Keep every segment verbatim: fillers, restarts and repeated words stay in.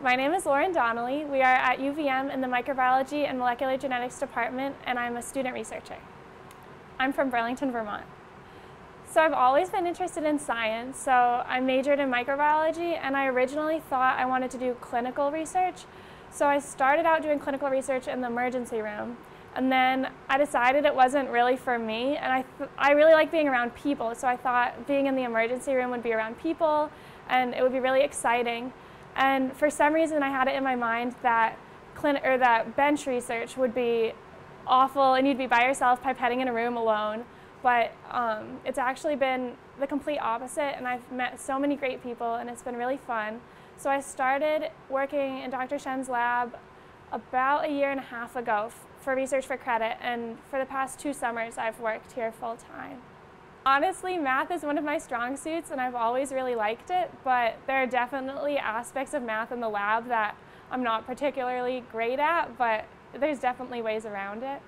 My name is Lauren Donnelly. We are at U V M in the Microbiology and Molecular Genetics Department, and I'm a student researcher. I'm from Burlington, Vermont. So I've always been interested in science, so I majored in microbiology, and I originally thought I wanted to do clinical research. So I started out doing clinical research in the emergency room, and then I decided it wasn't really for me, and I, th I really like being around people, so I thought being in the emergency room would be around people, and it would be really exciting. And for some reason I had it in my mind that, clin or that bench research would be awful, and you'd be by yourself pipetting in a room alone. But um, it's actually been the complete opposite, and I've met so many great people, and it's been really fun. So I started working in Doctor Shen's lab about a year and a half ago for research for credit, and for the past two summers I've worked here full time. Honestly, math is one of my strong suits, and I've always really liked it, but there are definitely aspects of math in the lab that I'm not particularly great at, but there's definitely ways around it.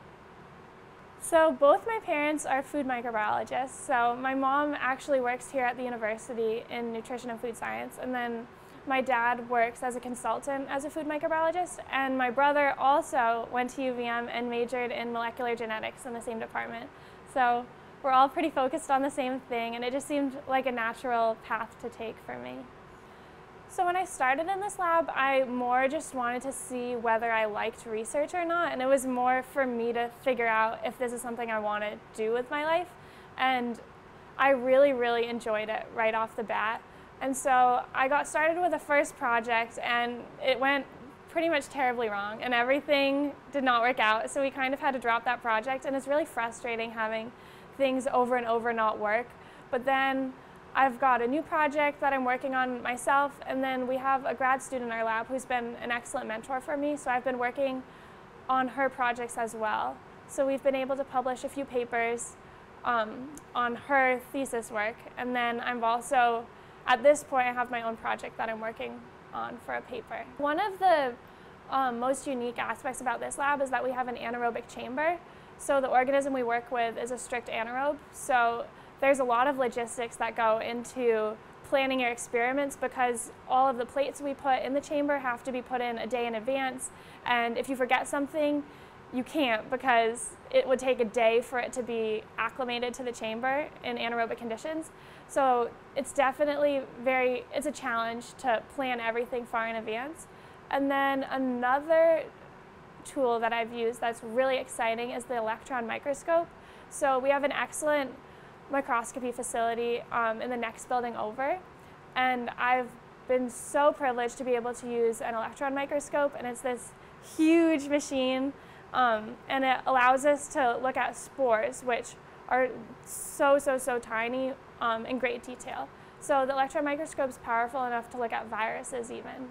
So both my parents are food microbiologists. So my mom actually works here at the university in nutrition and food science, and then my dad works as a consultant as a food microbiologist, and my brother also went to U V M and majored in molecular genetics in the same department. So we're all pretty focused on the same thing, and it just seemed like a natural path to take for me. So when I started in this lab, I more just wanted to see whether I liked research or not, and it was more for me to figure out if this is something I want to do with my life. And I really, really enjoyed it right off the bat. And so I got started with the first project, and it went pretty much terribly wrong, and everything did not work out. So we kind of had to drop that project, and it's really frustrating having things over and over not work. But then I've got a new project that I'm working on myself, and then we have a grad student in our lab who's been an excellent mentor for me, so I've been working on her projects as well. So we've been able to publish a few papers um, on her thesis work, and then I'm also, at this point, I have my own project that I'm working on for a paper. One of the um, most unique aspects about this lab is that we have an anaerobic chamber. So the organism we work with is a strict anaerobe, so there's a lot of logistics that go into planning your experiments, because all of the plates we put in the chamber have to be put in a day in advance, and if you forget something, you can't, because it would take a day for it to be acclimated to the chamber in anaerobic conditions. So it's definitely very, it's a challenge to plan everything far in advance. And then another tool that I've used that's really exciting is the electron microscope. So we have an excellent microscopy facility um, in the next building over, and I've been so privileged to be able to use an electron microscope, and it's this huge machine, um, and it allows us to look at spores, which are so, so, so tiny um, in great detail. So the electron microscope is powerful enough to look at viruses even.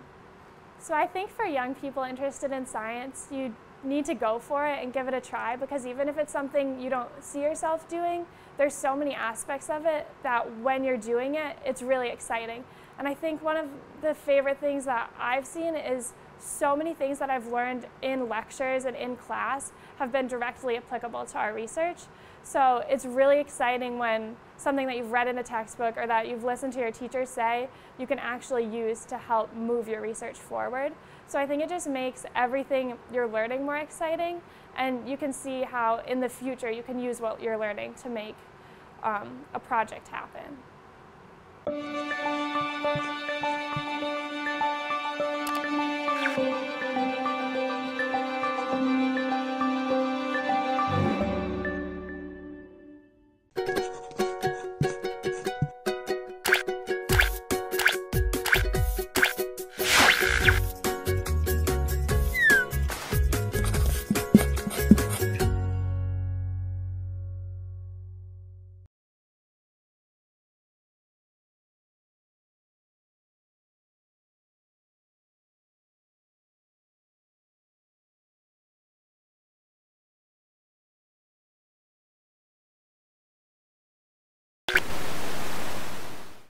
So I think for young people interested in science, you need to go for it and give it a try, because even if it's something you don't see yourself doing, there's so many aspects of it that when you're doing it, it's really exciting. And I think one of the favorite things that I've seen is so many things that I've learned in lectures and in class have been directly applicable to our research. So it's really exciting when something that you've read in a textbook or that you've listened to your teacher say, you can actually use to help move your research forward. So I think it just makes everything you're learning more exciting, and you can see how in the future you can use what you're learning to make um, a project happen.